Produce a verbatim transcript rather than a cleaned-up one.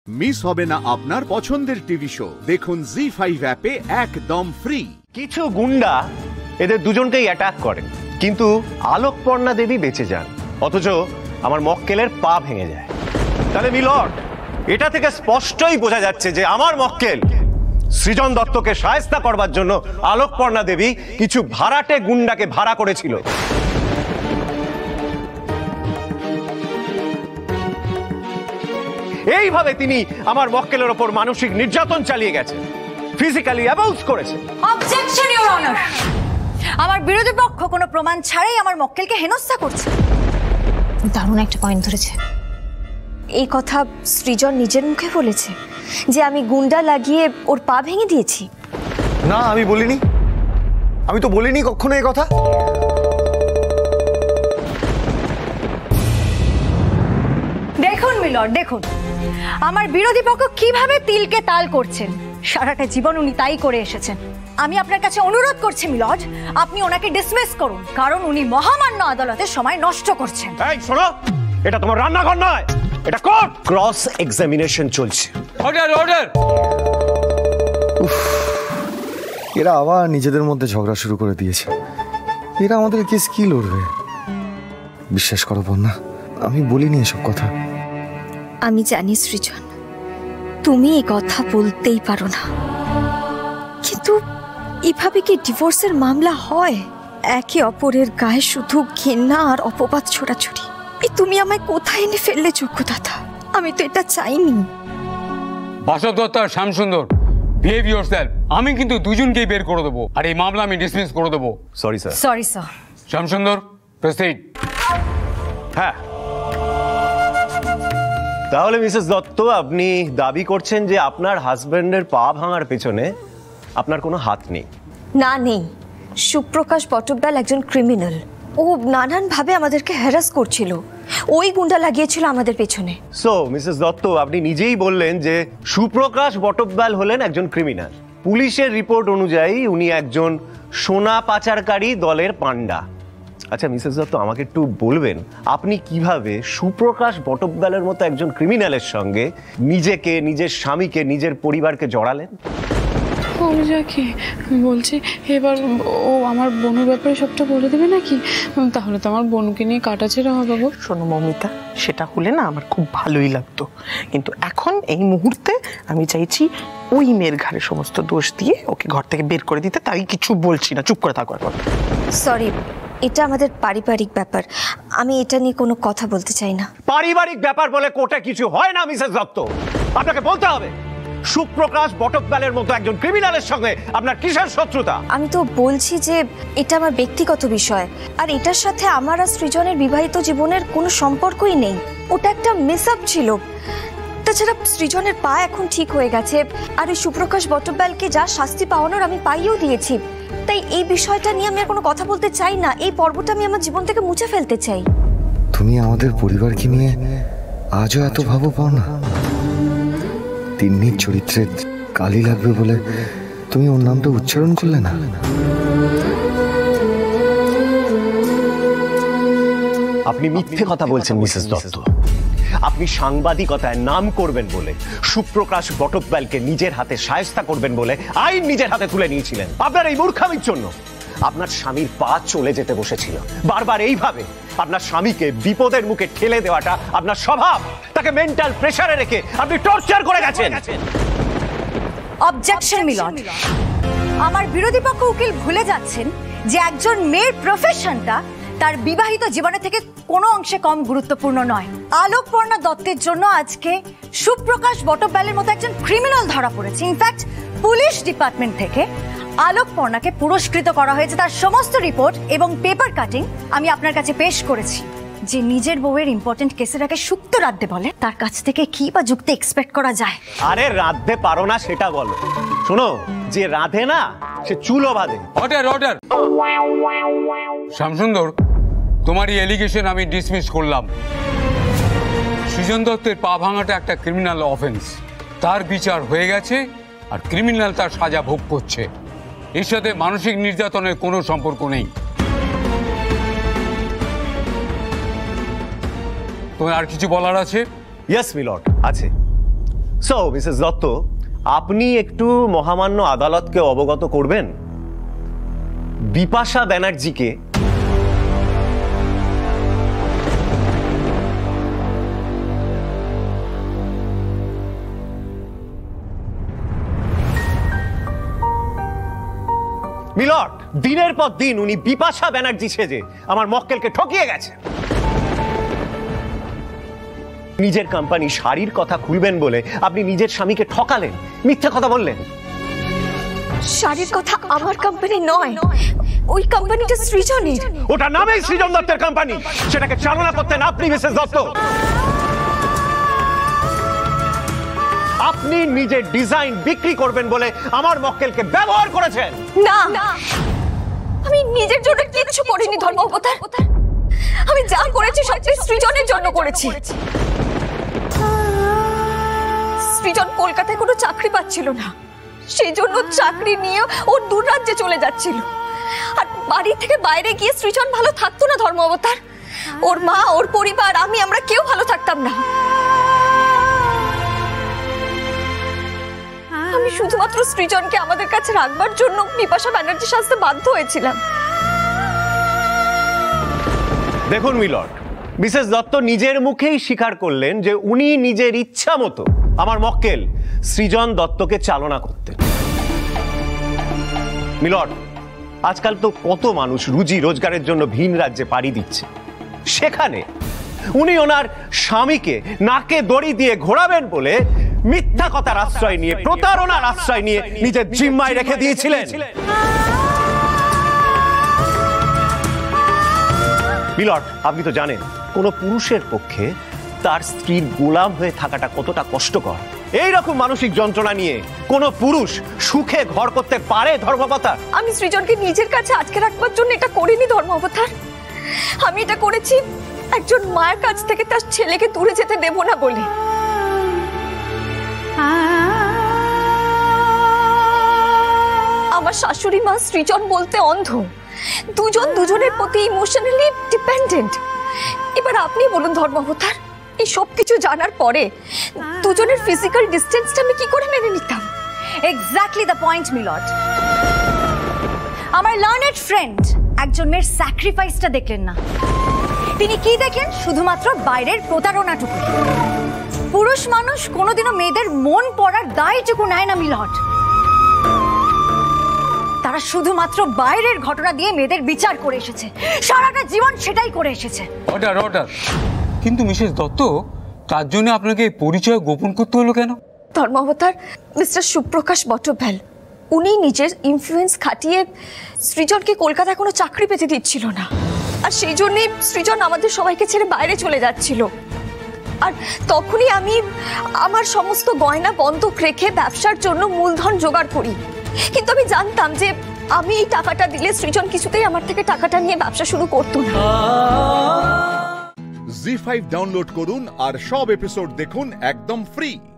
Miss হবে না আপনার পছন্দের টিভি শো। দেখুন জি ফাইভ অ্যাপে একদম ফ্রি। কিছু গুন্ডা এদের দুজনকেই অ্যাটাক করেন, কিন্তু আলোকপর্ণা দেবী বেঁচে যান, অথচ আমার মক্কেলের পা ভেঙে যায়। তাহলে মিলর্ড, এটা থেকে স্পষ্টই বোঝা যাচ্ছে যে আমার মক্কেল সৃজন দত্তকে শায়েস্তা করবার জন্য আলোকপর্ণা দেবী কিছু ভাড়াটে গুন্ডাকে ভাড়া করেছিল। এইভাবে তিনি আমার মক্কেলের ওপর মানসিক নির্যাতন চালিয়ে গেছেন, ফিজিক্যালি অ্যাবিউজ করেছে। অবজেকশন ইওর অনার, আমার বিরোধী পক্ষ কোনো প্রমাণ ছাড়াই আমার মক্কেলকে হেনস্থা করছে। দারুণ একটা পয়েন্ট ধরেছে। এই কথা সৃজন নিজের মুখে বলেছে যে আমি গুন্ডা লাগিয়ে ওর পা ভেঙে দিয়েছি। না, আমি বলিনি, আমি তো বলিনি কখনো এই কথা। দেখুন মিলর্ড, দেখুন আমার বিরোধী পক্ষ কিভাবে তিলকে তাল করছেন। সারাটা জীবন উনি তাই করে এসেছেন। আমি আপনার কাছে অনুরোধ করছি মিলর্ড, আপনি ওনাকে ডিসমিস করুন, কারণ উনি মহামান্য আদালতের সময় নষ্ট করছেন। এই শোনো, এটা তোমার রান্নাঘর নয়, এটা কোর্ট। ক্রস এক্সামিনেশন চলছে। Order, order. এরা আবার নিজেদের মধ্যে ঝগড়া শুরু করে দিয়েছে। এরা আমাদের কেস কি লড়বে? বিশ্বাস করো বন্যা, আমি বলিনি এসব কথা। আমি জানি সৃজন, তুমি এই কথা বলতেই পারো না, কিন্তু এভাবে কি ডিভোর্সের মামলা হয়? একে অপরের গায়ে শুধু ঘৃণা আর অপবাদ ছোড়াছুড়ি। এই তুমি আমায় কোথায় এনে ফেললে যোগ্যদাতা? আমি তো এটা চাইনি। বাসব দত্ত আর শ্যামসুন্দর, বিহেভ ইয়োরসেলফ। আমি কিন্তু দুজনকেই বের করে দেবো, আর এই মামলা আমি ডিসমিস করে দেবো। Sorry sir. Sorry sir. Shyamsundar, proceed. হ্যাঁ, তাহলে মিসেস দত্ত, আপনি দাবি করছেন যে আপনার হাজবেন্ডের পা ভাঙার পেছনে আপনার কোনো হাত নেই? না, নেই। সুপ্রকাশ বটব্যাল একজন ক্রিমিনাল। ও নানান ভাবে আমাদেরকে হ্যারাস করছিল। ওই গুন্ডা লাগিয়েছিল আমাদের পেছনে। সো মিসেস দত্ত, আপনি নিজেই বললেন যে সুপ্রকাশ বটব্যাল হলেন একজন ক্রিমিনাল। পুলিশের রিপোর্ট অনুযায়ী উনি একজন সোনা পাচারকারী দলের পান্ডা। আচ্ছা মিসেস দত্ত, আমাকে একটু বলবেন আপনি কিভাবে সুপ্রকাশ বটব্যালের মতো একজন ক্রিমিনালের সঙ্গে নিজেকে, নিজের স্বামীকে, নিজের পরিবারকে জড়ালেন? আমি যাকে বলছি এবার ও আমার বনুর ব্যাপারে সবটা বলে দেবে নাকি? তাহলে তো আমার বনুকে নিয়ে কাটাছেড়া হবে গো। শোনো মমিতা, সেটা হলে না আমার খুব ভালোই লাগতো, কিন্তু এখন এই মুহূর্তে আমি চাইছি ওই মেয়ের ঘাড়ে সমস্ত দোষ দিয়ে ওকে ঘর থেকে বের করে দিতে। তাই কিছু বলছি না, চুপ করে থাকো এখন। সরি, এটা আমাদের পারিবারিক ব্যাপার, আমি এটা নিয়ে কোনো কথা বলতে চাই না। পারিবারিক ব্যাপার বলে কোর্টে কিছু হয় না মিসেস দত্ত। আপনাকে বলতে হবে সুপ্রকাশ বটব্যালের মতো একজন ক্রিমিনালের সঙ্গে আপনার কিসের শত্রুতা? আমি তো বলছি যে এটা আমার ব্যক্তিগত বিষয়, আর এটার সাথে আমার আর সৃজনের বিবাহিত জীবনের কোনো সম্পর্কই নেই। ওটা একটা মিস আপ ছিল। তাছাড়া সৃজনের পা এখন ঠিক হয়ে গেছে, আর ওই সুপ্রকাশ বটব্যালকে যা শাস্তি পাওয়ানোর আমি পাইও দিয়েছি। তাই এই বিষয়টা নিয়ে আমি আর কোনো কথা বলতে চাই না। এই পর্বটা আমি আমার জীবন থেকে মুছে ফেলতে চাই। তুমি আমাদের পরিবারকে নিয়ে আজও এত ভাবো পাও না? তিন্নির চরিত্রে কালি লাগবে বলে তুমি ওর নামটা উচ্চারণ করলে না? আপনি মিথ্যে কথা বলছেন মিসেস দত্ত। আপনি সাংবাদিকতায় নাম করবেন বলে, সুপ্রকাশ বটব্যালকে নিজের হাতে শায়েস্তা করবেন বলে আইন নিজের হাতে তুলে নিয়েছিলেন। আপনার এই মূর্খামির জন্য আপনার স্বামীর পা চলে যেতে বসেছিল। বারবার এইভাবে আপনার স্বামীকে বিপদের মুখে ঠেলে দেওয়াটা আপনার স্বভাব। তাকে মেন্টাল প্রেসারে রেখে আপনি টর্চার করে গেছেন। অবজেকশন মিলর্ড, আমার বিরোধী পক্ষ উকিল ভুলে যাচ্ছেন যে একজন মেয়ের প্রফেশনটা তার বিবাহিত জীবনে থেকে কোনো অংশে কম গুরুত্বপূর্ণ নয়। আলোকপর্ণা দত্তের জন্য আজকে সুপ্রকাশ বটব্যালের মতো একজন ক্রিমিনাল ধরা পড়েছে। ইনফ্যাক্ট পুলিশ ডিপার্টমেন্ট থেকে আলোকপর্ণাকে পুরস্কৃত করা হয়েছে। তার সমস্ত রিপোর্ট এবং পেপার কাটিং আমি আপনার কাছে পেশ করেছি। যে নিজের বউয়ের ইম্পর্টেন্ট কেসের আগে সুক্ত রাঁধতে বলে, তার কাছ থেকে কি বা যুক্তি এক্সপেক্ট করা যায়? আরে রাঁধতে পারো না সেটা বলো। শোনো, যে রাঁধে না সে চুলো বাঁধে। Order, order. শ্যামসুন্দর, তোমার এই এলিগেশন আমি ডিসমিস করলাম। সৃজন দত্তের পা ভাঙাটা একটা ক্রিমিনাল অফেন্স। তার বিচার হয়ে গেছে, আর ক্রিমিনাল তার সাজা ভোগ করছে। এর সাথে মানসিক নির্যাতনের কোনো সম্পর্ক নেই। তোমার আর কিছু বলার আছে? ইয়েস মিলর্ড, আছে। সো মিসেস দত্ত, আপনি একটু মহামান্য আদালতকে অবগত করবেন বিপাশা ব্যানার্জিকে মিলর্ড, দিনের পর দিন উনি বিপাশা ব্যানার্জি সেজে আমার মক্কেলকে ঠকিয়ে গেছে। নিজের কোম্পানি শাড়ির কথা খুলবেন বলে আপনি নিজের স্বামীকে ঠকালেন, মিথ্যা কথা বললেন। শাড়ির কথা আমার কোম্পানি নয়, ওই কোম্পানিটা সৃজনের। ওটা নামেই সৃজন দত্তের কোম্পানি, সেটাকে চালনা করতেন আপনি মিসেস দত্ত। আপনি নিজের ডিজাইন বিক্রি করবেন বলে আমার মক্কেলকে ব্যবহার করেছেন। না, আমি নিজের জন্য কিছু করিনি ধর্ম অবতার। আমি যা করেছি সবটাই সৃজনের জন্য করেছি। সৃজন কলকাতায় কোনো চাকরি পাচ্ছিল না, সেই জন্য চাকরি নিয়ে ও দূর রাজ্যে চলে যাচ্ছিল। আর বাড়ি থেকে বাইরে গিয়ে সৃজন ভালো থাকতো না ধর্ম অবতার। ওর মা, ওর পরিবার, আমি, আমরা কেউ ভালো থাকতাম না। আমি শুধুমাত্র সৃজনকে আমাদের কাছে রাখবার জন্য বিপাশা ব্যানার্জি সাজতে বাধ্য হয়েছিলাম। দেখুন মিলর্ড, মিসেস দত্ত নিজের মুখেই স্বীকার করলেন যে উনি নিজের ইচ্ছা মতো আমার মক্কেল সৃজন দত্তকে চালনা করতেন। মিলর্ড, আজকাল তো কত মানুষ রুজি রোজগারের জন্য ভিন রাজ্যে পাড়ি দিচ্ছে, সেখানে উনি ওনার স্বামীকে নাকে দড়ি দিয়ে ঘোরাবেন বলে মিথ্যা কথার আশ্রয় নিয়ে, প্রতারণার আশ্রয় নিয়ে নিজের জিম্মায় রেখে দিয়েছিলেন। মিলর্ড, আপনি তো জানেন কোন পুরুষের পক্ষে তার স্ত্রীর গোলাম হয়ে থাকাটা কতটা কষ্টকর। এইরকম মানসিক যন্ত্রণা নিয়ে কোন পুরুষ সুখে ঘর করতে পারে ধর্মাবতার? আমি সৃজনকে নিজের কাছে আটকে রাখবার জন্য এটা করিনি ধর্মাবতার। আমি এটা করেছি একজন মায়ের কাছ থেকে তার ছেলেকে দূরে যেতে দেব না বলে। আমার শাশুড়ি মা সৃজন বলতে অন্ধ, দুজন দুজনের প্রতি ইমোশনালি ডিপেন্ডেন্ট। এবার আপনি বলুন ধর্মাবতার, এই সব কিছু জানার পরে দুজনের ফিজিক্যাল ডিস্টেন্সটা আমি কি করে মেনে নিতাম? Exactly the point milord. আমার লার্নেড ফ্রেন্ড একজন মেয়ের স্যাক্রিফাইসটা দেখলেন না, তিনি কি দেখলেন? শুধুমাত্র বাইরের প্রতারণাটুকু। পুরুষ মানুষ কোনোদিনও মেয়েদের মন পড়ার দায়টুকু নেয় না মিলর্ড। তারা শুধুমাত্র বাইরের ঘটনা দিয়ে মেয়েদের বিচার করে এসেছে, সারাটা জীবন সেটাই করে এসেছে। Order order. কিন্তু মিসেস দত্ত, তার জন্য আপনাকে পরিচয় গোপন করতে হলো কেন? ধর্মাবতার, মিস্টার সুপ্রকাশ বটব্যাল উনি নিজের ইনফ্লুয়েন্স খাটিয়ে সৃজনকে কলকাতায় কোনো চাকরি পেতে দিচ্ছিল না, আর সেই জন্যই সৃজন আমাদের সবাইকে ছেড়ে বাইরে চলে যাচ্ছিল। আর তখনই আমি আমার সমস্ত গয়না বন্ধক রেখে ব্যবসার জন্য মূলধন জোগাড় করি। কিন্তু আমি জানতাম যে আমি এই টাকাটা দিলে সৃজন কিছুতেই আমার থেকে টাকাটা নিয়ে ব্যবসা শুরু করতো না। জি ফাইভ ডাউনলোড করুন আর সব এপিসোড দেখুন একদম ফ্রি।